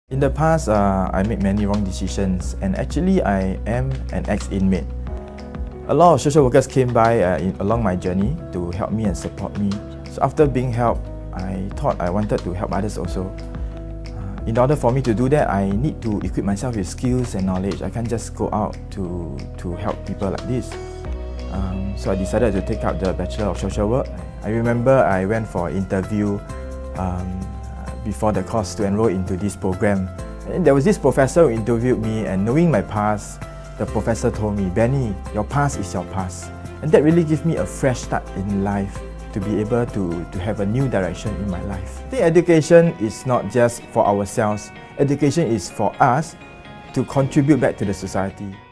In the past, I made many wrong decisions, and actually I am an ex-inmate. A lot of social workers came by along my journey to help me and support me. So after being helped, I thought I wanted to help others also. In order for me to do that, I need to equip myself with skills and knowledge. I can't just go out to help people like this. So I decided to take up the Bachelor of Social Work. I remember I went for an interview before the course to enroll into this program. And there was this professor who interviewed me, and knowing my past, the professor told me, "Benny, your past is your past." And that really gave me a fresh start in life to be able to have a new direction in my life. I think education is not just for ourselves. Education is for us to contribute back to the society.